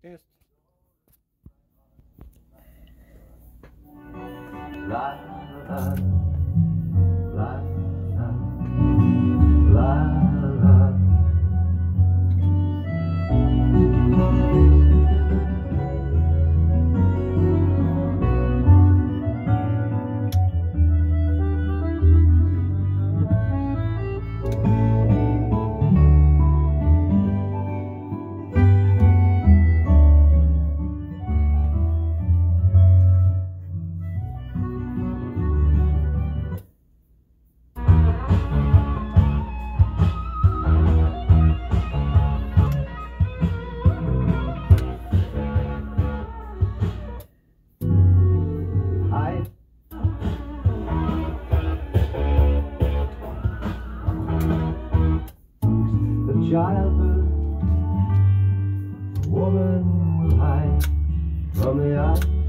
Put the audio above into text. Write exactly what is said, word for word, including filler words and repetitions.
Test. La la la la la la. Childbirth, woman will hide from the eye.